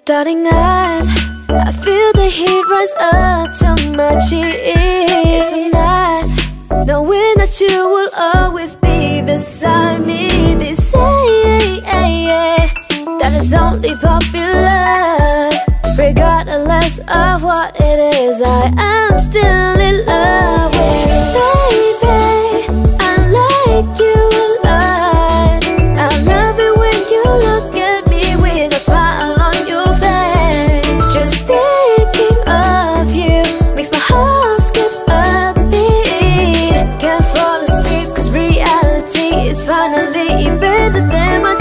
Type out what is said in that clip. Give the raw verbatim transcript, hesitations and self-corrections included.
Starting eyes, I feel the heat rise up to my cheek. It's so nice knowing that you will always be beside me. They say that it's only popular, regardless of what it is. I am still in love with you, baby. I like you a lot. I love it when you look at me with a smile on your face. Just thinking of you makes my heart skip a beat. Can't fall asleep 'cause reality is finally better than my